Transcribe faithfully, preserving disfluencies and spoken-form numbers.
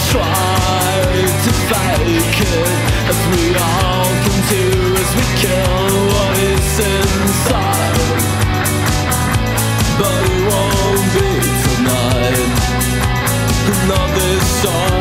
try to fake it, as we all can do as we kill what is inside. But it won't be tonight. Love is so